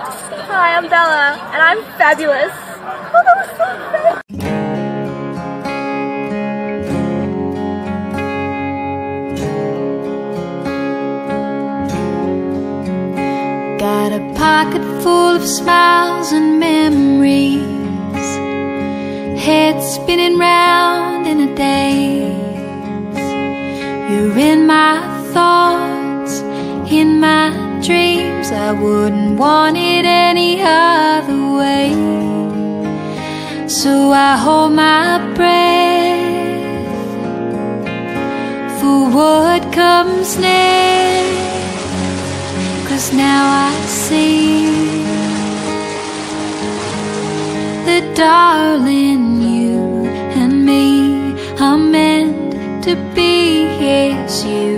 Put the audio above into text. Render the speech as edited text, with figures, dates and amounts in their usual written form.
Hi, I'm Bella, and I'm fabulous. Oh, that was so fun. Got a pocket full of smiles and memories, head spinning round in a daze. You're in my thoughts, in my dreams. I wouldn't want it any other way. So I hold my breath for what comes next. 'Cause now I see that, darling, you and me are meant to be. Yes, you